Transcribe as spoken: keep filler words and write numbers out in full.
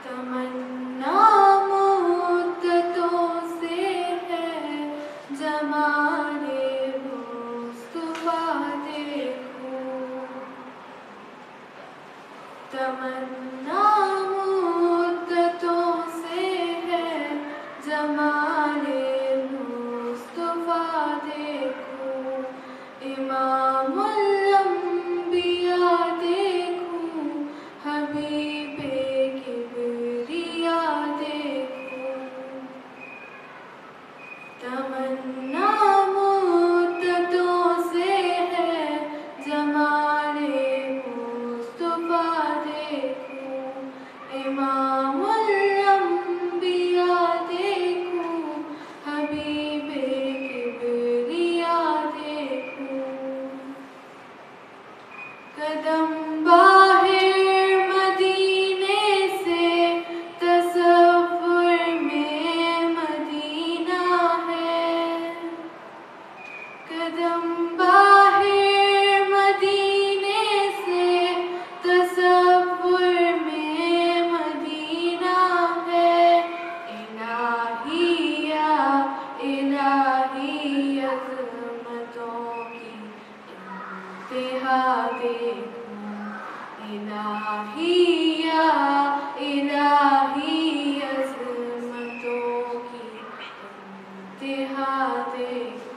तमन्ना मुद्दतों से है जमाने मुस्तफा देखूं, तमन्ना मुद्दतों से है जमाने मुस्तफा देखूं, इमामुल अंबिया देखूं, हबीबे किबरिया देखूं, तमन्ना मुद्दतों से है जमाने मुस्तफा देखूं, इमामुल अंबिया देखूं, हबीबे किबरिया देखूं, कदम बाहिर मदीने से तसव्वुर में मदीना है, कदम बाहिर मदीने से तसव्वुर में मदीना है, इलाहिया इलाही अज़मतों की इंतहा देखूं, इलाहिया इलाही अज़मतों की इंतहा देखूं।